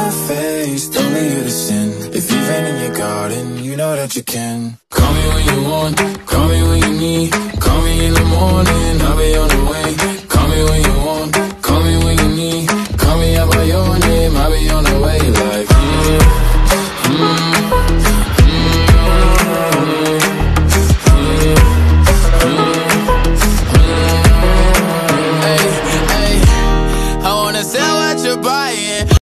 my face, tell me you to sin. If you've been in your garden, you know that you can. Call me when you want, call me when you